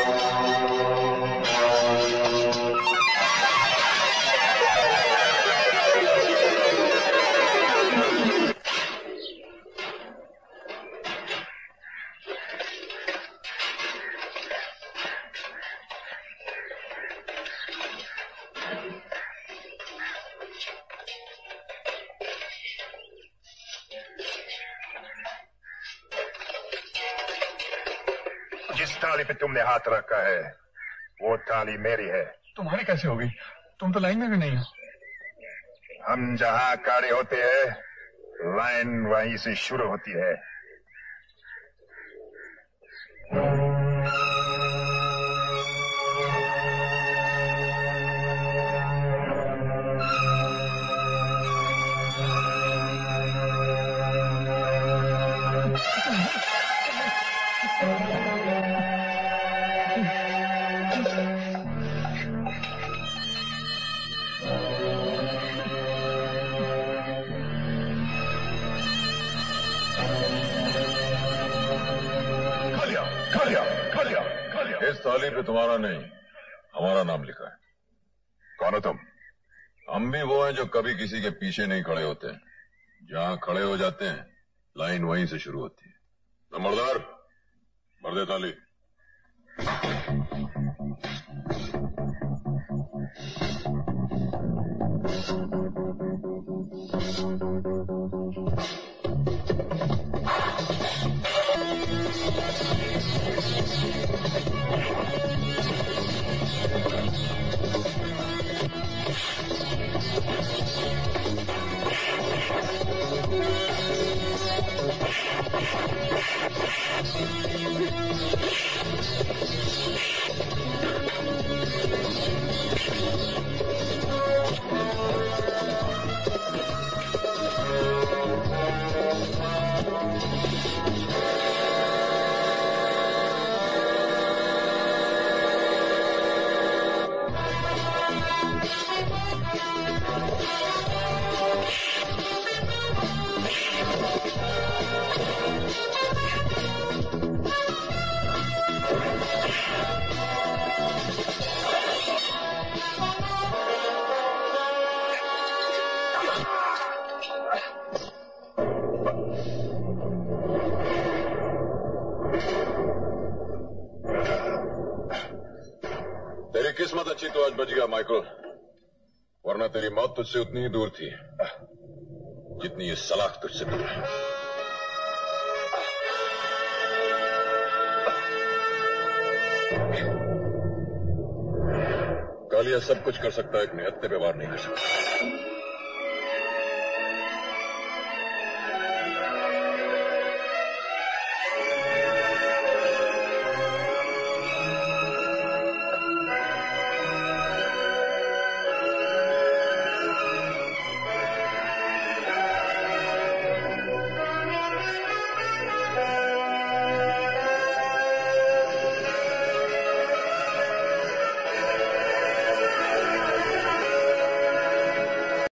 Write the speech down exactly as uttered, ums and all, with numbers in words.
जिस थाली पे तुमने हाथ रखा है वो थाली मेरी है। तुम्हारी कैसे होगी? तुम तो लाइन में भी नहीं हो। हम जहां खड़े होते हैं लाइन वहीं से शुरू होती है। इस थाली पे तुम्हारा नहीं हमारा नाम लिखा है। कौन हो तुम? हम भी वो हैं जो कभी किसी के पीछे नहीं खड़े होते हैं। जहां खड़े हो जाते हैं लाइन वहीं से शुरू होती है। नंबरदार भर दे थाली। किस्मत अच्छी तो आज बच गया माइकल, वरना तेरी मौत तुझसे उतनी ही दूर थी जितनी ये सलाख तुझसे दूर है। कालिया सब कुछ कर सकता है, एक निहत्थे पे वार नहीं कर सकता।